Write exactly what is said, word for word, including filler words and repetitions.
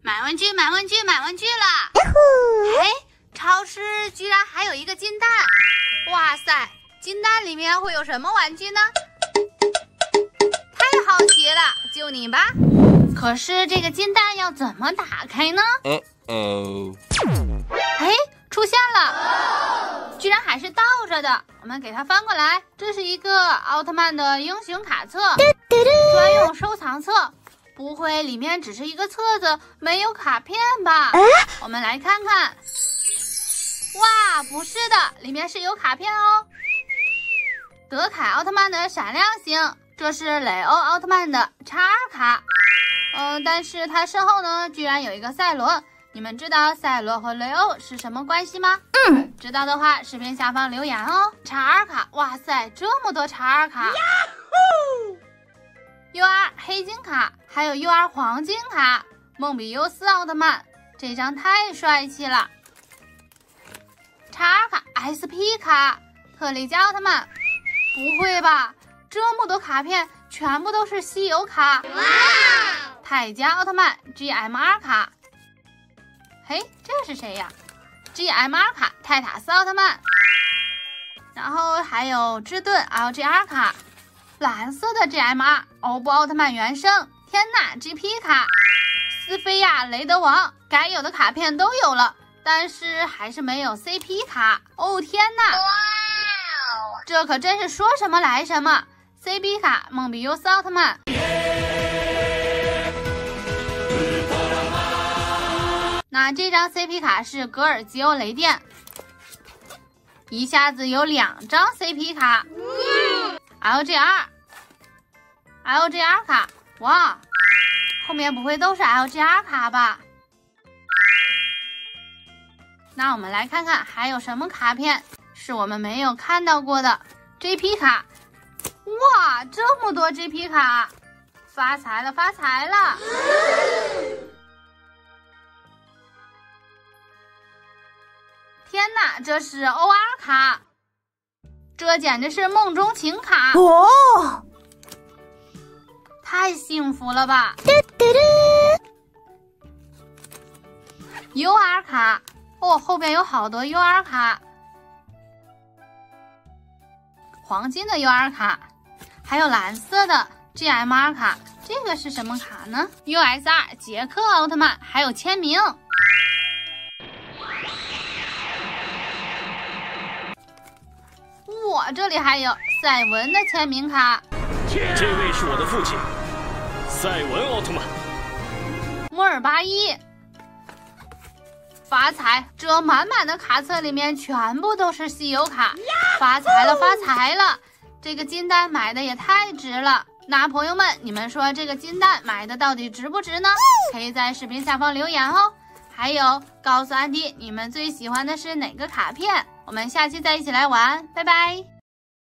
买玩具，买玩具，买玩具了！哎，超市居然还有一个金蛋！哇塞，金蛋里面会有什么玩具呢？太好奇了，就你吧。可是这个金蛋要怎么打开呢？ 哦哦！ 哎，出现了，居然还是倒着的。我们给它翻过来，这是一个奥特曼的英雄卡册，专用收藏册。不会里面只是一个册子，没有卡片吧？我们来看看。哇，不是的，里面是有卡片哦。德凯奥特曼的闪亮星，这是雷欧奥特曼的叉二卡。嗯，但是它身后呢，居然有一个赛罗。你们知道赛罗和雷欧是什么关系吗？嗯，知道的话，视频下方留言哦。叉二卡，哇塞，这么多叉二卡。U R 黑金卡，还有 U R 黄金卡，梦比优斯奥特曼，这张太帅气了。叉二卡 S P 卡，特利迦奥特曼，不会吧？这么多卡片，全部都是稀有卡。哇！泰迦奥特曼 G M R 卡，嘿，这是谁呀 ？G M R 卡泰塔斯奥特曼，然后还有芝顿 L G R 卡。蓝色的 G M R 欧布奥特曼原生，天呐 G P 卡，斯菲亚雷德王，该有的卡片都有了，但是还是没有 C P 卡。哦天呐，这可真是说什么来什么。C P 卡梦比优斯奥特曼，那这张 C P 卡是格尔吉欧雷电，一下子有两张 C P 卡。L G R，L G R 卡，哇，后面不会都是 L G R 卡吧？那我们来看看还有什么卡片是我们没有看到过的。G P 卡，哇，这么多 G P 卡，发财了，发财了！天哪，这是 O R 卡。这简直是梦中情卡哦！太幸福了吧 ！U R 卡哦，后边有好多 U R 卡，黄金的 U R 卡，还有蓝色的 G M R 卡。这个是什么卡呢 ？U S R 杰克奥特曼，还有签名。哇，这里还有赛文的签名卡。 这位是我的父亲，赛文奥特曼。 摩尔巴伊，发财！这满满的卡册里面全部都是稀有卡，发财了，发财了！这个金蛋买的也太值了。那朋友们，你们说这个金蛋买的到底值不值呢？可以在视频下方留言哦。还有，告诉安迪你们最喜欢的是哪个卡片？我们下期再一起来玩，拜拜。